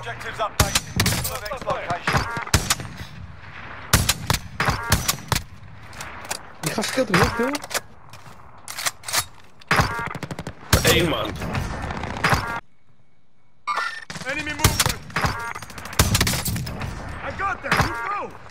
Objectives updated. Move to the next location. Die gast scheelt er heel veel. Eén man. Enemy movement! I got them! You go!